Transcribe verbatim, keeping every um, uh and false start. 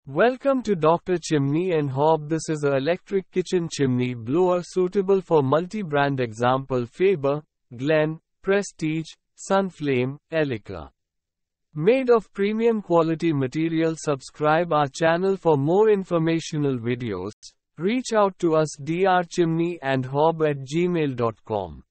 Welcome to Doctor Chimney and Hob. This is a electric kitchen chimney blower suitable for multi-brand, example Faber, Glen, Prestige, Sunflame, Elica. Made of premium quality material. Subscribe our channel for more informational videos. Reach out to us Doctor Chimney and Hob at gmail dot com.